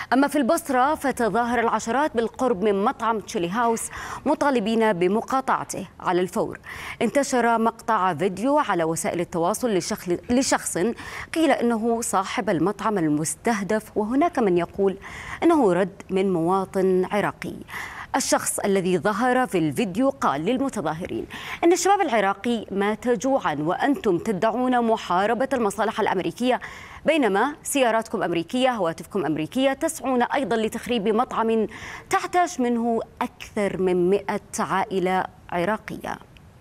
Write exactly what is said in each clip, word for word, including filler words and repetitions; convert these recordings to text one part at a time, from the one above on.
أما في البصرة فتظاهر العشرات بالقرب من مطعم تشيلي هاوس مطالبين بمقاطعته على الفور. انتشر مقطع فيديو على وسائل التواصل لشخص قيل إنه صاحب المطعم المستهدف، وهناك من يقول إنه رد من مواطن عراقي. الشخص الذي ظهر في الفيديو قال للمتظاهرين إن الشباب العراقي مات جوعا وأنتم تدعون محاربة المصالح الأمريكية، بينما سياراتكم أمريكية، هواتفكم أمريكية، تسعون أيضا لتخريب مطعم تعتاش منه أكثر من مئة عائلة عراقية.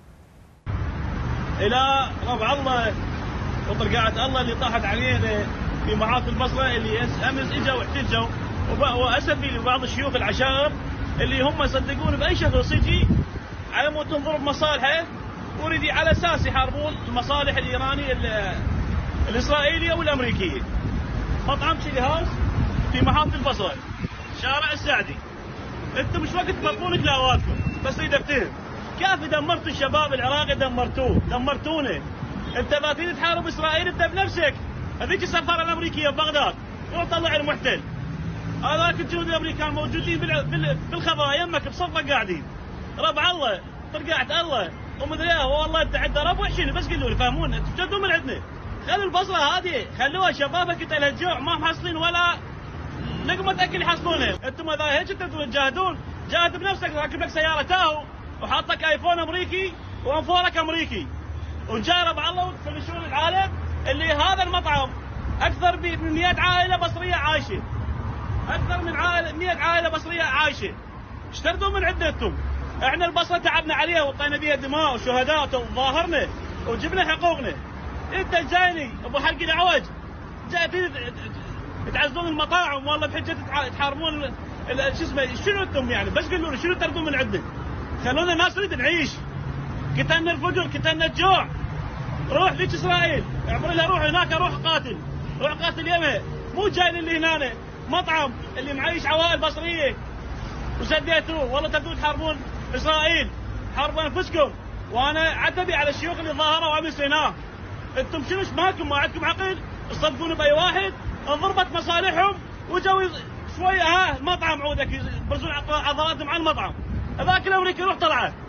إلى ربع الله وطرقعة الله اللي طاحت علينا في محافظة البصرة، اللي أمس إجوا واحتجوا وأسفي لبعض الشيوخ العشائر اللي هم يصدقون بأي شخص يجي على مود تنظر بمصالحه ويريد على أساس يحاربون المصالح الإيرانية الإسرائيلية والأمريكية. مطعم تشيلي هاوس في محافظة البصرة، شارع السعدي. أنتم مش وقت تبطلون كلاواتكم، بس أريد أفتهم كيف دمرتوا الشباب العراقي؟ دمرتوه، دمرتونا. أنت ما تريد تحارب إسرائيل أنت بنفسك. هذيك السفارة الأمريكية ببغداد روح طلع المحتل. هذاك الجنود الامريكان موجودين بالخضراء يمك بصفه قاعدين. ربع الله طرقعت الله ومدري ايه، والله انت عند رب وحشين، بس قولوا لي فهمونا انتم تجدون من عندنا. خلوا البصره هذه خلوها شبابك قتل الجوع، ما محصلين ولا لقمه اكل يحصلونها. انتم اذا هيك انتم تجاهدون جاهد بنفسك، راكب لك سياره تاهو وحاطك ايفون امريكي وانفورك امريكي، وجاء ربع الله وتفلشون العالم اللي هذا المطعم اكثر من مئة عائله بصريه عايشه. أكثر من عائلة مئة عائلة بصرية عايشة. ايش تردون من عندنا انتم؟ احنا البصرة تعبنا عليها وطينا بيها دماء وشهداء وظاهرنا وجبنا حقوقنا. انت جايني ابو حلق العوج جاي تعزون المطاعم والله بحجة تحاربون شو اسمه. شنو انتم يعني؟ بس قولوا لي شنو تردون من عندنا؟ خلونا الناس نريد نعيش. قتلنا الفقر، قتلنا الجوع. روح ليش اسرائيل؟ اعبر لها روح هناك، روح قاتل. روح قاتل يمها، مو جاي اللي هنا مطعم اللي معيش عوائل بصريه وسديتوه. والله تبدون تحاربون اسرائيل، حاربوا انفسكم. وانا عتبي على الشيوخ اللي ظاهروا امس هنا. انتم شنو ماكم؟ ما عندكم عقل؟ تصدقون باي واحد؟ انضربت مصالحهم وجوا شويه ها مطعم عودك يبرزون عضلاتهم على المطعم. هذاك الامريكي روح طلعه